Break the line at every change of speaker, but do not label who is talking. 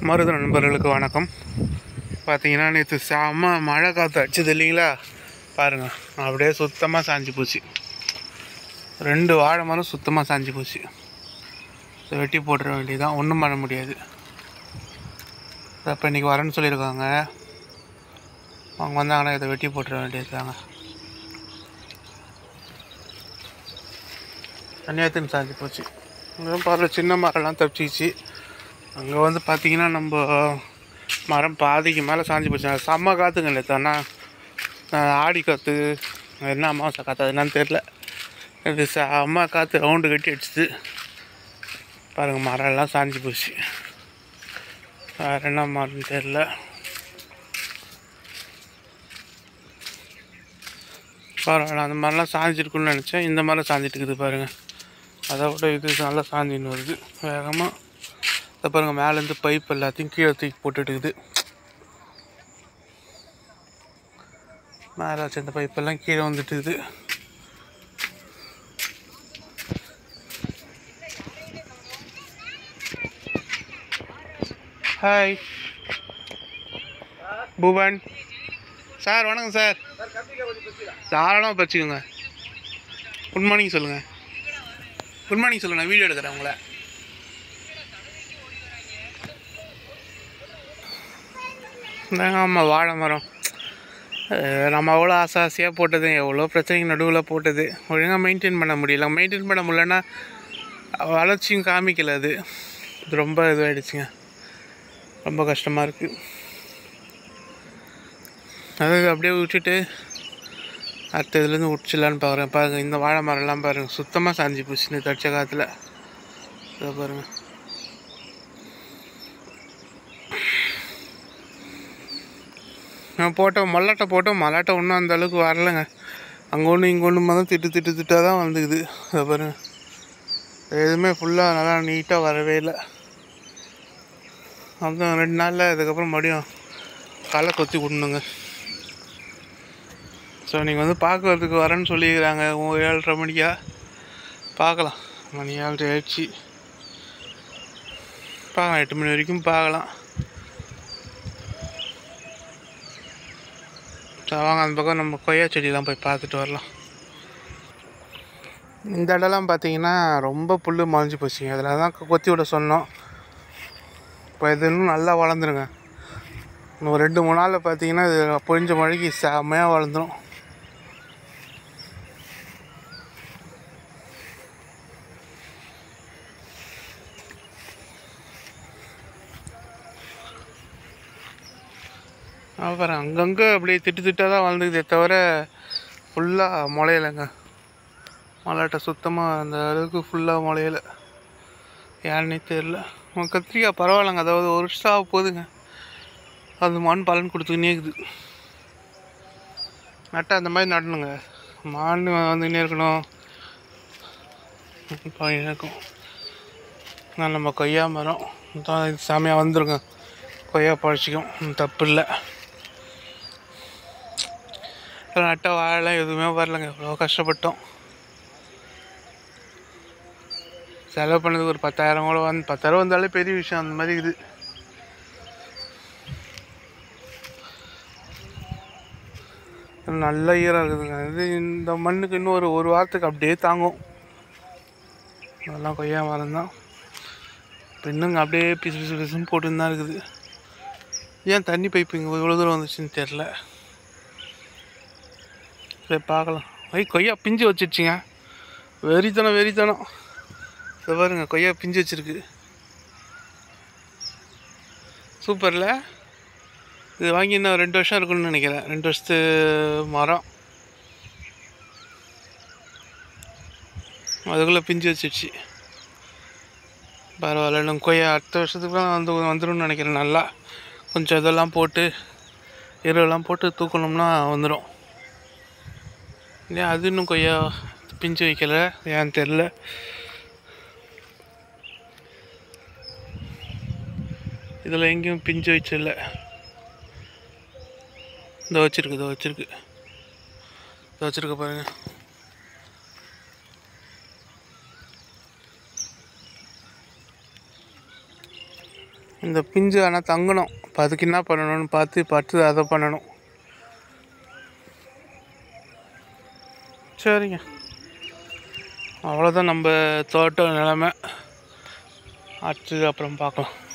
மருத நண்பர்களுக்கு வணக்கம். பார்த்தீங்கன்னா நேற்று செம்ம மழை காற்று அடிச்சது இல்லைங்களா? பாருங்கள், அப்படியே சுத்தமாக சாஞ்சி போச்சு. 2 வாழை மரம் சுத்தமாக சாஞ்சி போச்சு. வெட்டி போட்டுற வேண்டியதான், ஒன்றும் பண்ண முடியாது. இப்போ இன்றைக்கி வரேன்னு சொல்லியிருக்காங்க. அவங்க வந்தாங்கன்னா இதை வெட்டி போட்டுற வேண்டியது தாங்க. தனியாத்துன்னு சாஞ்சி போச்சு. இங்கே பாரு, சின்ன மரம்லாம் தப்பிச்சிச்சு. அங்கே வந்து பார்த்திங்கன்னா நம்ம மரம் பாதிக்கு மேலே சாஞ்சி போச்சு. செம்ம காற்றுங்க இல்லை தானே, ஆடி காற்று என்ன அமாவாசை காற்று அது என்னன்னு தெரில. இது செம்ம காற்று ரவுண்டு கட்டி அடிச்சுது. பாருங்கள், மரம் எல்லாம் சாஞ்சி போச்சு. வேறு என்ன மரம்னு தெரில. பரவாயில்ல, அந்த மாதிரிலாம் சாஞ்சிருக்குன்னு நினச்சேன். இந்த மாதிரிலாம் சாஞ்சிட்டு இருக்குது பாருங்கள். அதை விட இது நல்லா சாஞ்சின்னு வருது வேகமாக. அதை பாருங்கள், மேலேருந்து பைப் எல்லாத்தையும் கீழே தூக்கி போட்டுட்டுக்குது. மேலே வச்சு இந்த பைப்பெல்லாம் கீழே வந்துட்டுக்குது. ஹாய் பூபன் சார், வணக்கம் சார். தாராளமாக பறிச்சுக்கோங்க. குட் மார்னிங் சொல்லுங்கள். குட் மார்னிங் சொல்லுங்கள், நான் வீடியோ எடுக்கிறேன் உங்களை. ஆமாம், வாழை மரம் நம்ம அவ்வளோ ஆசையாக போட்டது, எவ்வளோ பிரச்சனைக்கு நடுவில் போட்டது, ஒழுங்காக மெயின்டைன் பண்ண முடியல. மெயின்டைன் பண்ண முடியலன்னா வளர்ச்சியும் காமிக்கல. அது ரொம்ப இதுவாகிடுச்சுங்க, ரொம்ப கஷ்டமாக இருக்குது. அது அப்படியே விட்டுட்டு அடுத்த இதுலேருந்து உடிச்சிடலான்னு பார்க்குறேன். பாருங்கள், இந்த வாழை மரம்லாம் பாருங்கள், சுத்தமாக சாஞ்சி போச்சு இந்த தடிச்ச காற்றுல. இதை பாருங்கள். நான் மல்லாட்டை ஒன்றும் அந்த அளவுக்கு வரலைங்க. அங்கே ஒன்று இங்கே ஒன்று தான் திட்டாக தான் வந்துக்குது. அதை பாருங்கள், எதுவுமே ஃபுல்லாக நல்லா நீட்டாக வரவே இல்லை. அப்புறம் 2 நாளில் அதுக்கப்புறம் மறுபடியும் களை கொத்தி விடணுங்க. ஸோ நீங்கள் வந்து பார்க்குறதுக்கு வரேன்னு சொல்லிக்கிறாங்க 7:30 மணிக்கா. பார்க்கலாம், மணி 7:30 ஆயிடுச்சு. பார்க்கலாம், 8 மணி வரைக்கும் பார்க்கலாம். வாங்க, அந்த பக்கம் நம்ம கொய்யா செடியெலாம் போய் பார்த்துட்டு வரலாம். இந்த இடம்லாம் பார்த்தீங்கன்னா ரொம்ப புல் மறைஞ்சி போச்சுங்க. அதில் தான் கொத்தி விட சொன்னோம். இப்போ இது இன்னும் நல்லா வளர்ந்துருங்க. இன்னும் 2-3 நாளில் பார்த்தீங்கன்னா இது பொழிஞ்ச மழைக்கு செம்மையாக வளர்ந்துடும். அப்புறம் அங்கங்கே அப்படியே திட்டாக தான் வளர்ந்துக்குதே தவிர ஃபுல்லாக முளையலைங்க. மல்லாட்டை சுத்தமாக அந்த அளவுக்கு ஃபுல்லாக முளையலை. ஏன்னே தெரில. கத்திரிக்காய் பரவாயில்லைங்க, அதாவது 1 வருஷம் ஆக போகுதுங்க. அது மண் பலன் கொடுத்துக்கினே இருக்குது. நட்டை அந்த மாதிரி நடணுங்க. மண் வந்துக்கினே இருக்கணும், இருக்கும். நான் நம்ம கொய்யா மரம் தான் சாமியாக வந்துருங்க. கொய்யா பழச்சிக்கும், தப்பு இல்லை. நட்டை வாழலாம் எதுவுமே வரலைங்க. எவ்வளோ கஷ்டப்பட்டோம். செலவு பண்ணதுக்கு ஒரு 10,000 கூட 10,000 வந்தாலே பெரிய விஷயம். அந்த மாதிரி இது நல்ல ஈரம் இருக்குதுங்க. இது இந்த மண்ணுக்கு இன்னும் ஒரு வாரத்துக்கு அப்படியே தாங்கும். அதெல்லாம் கொய்யா மரம் தான். இன்னுங்க அப்படியே பிசுன்னு போட்டுன்னு தான் இருக்குது. ஏன் தண்ணி பைப்பு இங்கே இவ்வளோ தூரம் வந்துச்சுன்னு தெரில. சரி பார்க்கலாம். கொய்யா பிஞ்சு வச்சிடுச்சிங்க. வெறித்தனம். இதை பாருங்க, கொய்யா பிஞ்சு வச்சிருக்கு. சூப்பரில். இது வாங்கி இன்னும் 2 வருஷம் இருக்குன்னு நினைக்கிறேன். 2 வருஷத்து மரம். அதுக்குள்ளே பிஞ்சு வச்சிடுச்சு. பரவாயில்ல, இன்னும் கொய்யா அடுத்த வருஷத்துக்குலாம் வந்துடும் நினைக்கிறேன். நல்லா கொஞ்சம் இதெல்லாம் போட்டு எருவெல்லாம் போட்டு தூக்கணும்னா வந்துடும். ஏன் அது இன்னும் கொய்யா பிஞ்சு வைக்கல, ஏன்னு தெரில. இதில் எங்கேயும் பிஞ்சு வச்சில்லை. இதோ வச்சிருக்கு பாருங்க. இந்த பிஞ்சு ஆனால் தங்கணும். இப்போ அதுக்கு என்ன பண்ணணும்னு பார்த்து அதை பண்ணணும். சரிங்க, அவ்வளோதான் நம்ம தோட்ட நிலமை. அடுத்தது அப்புறம் பார்க்கலாம்.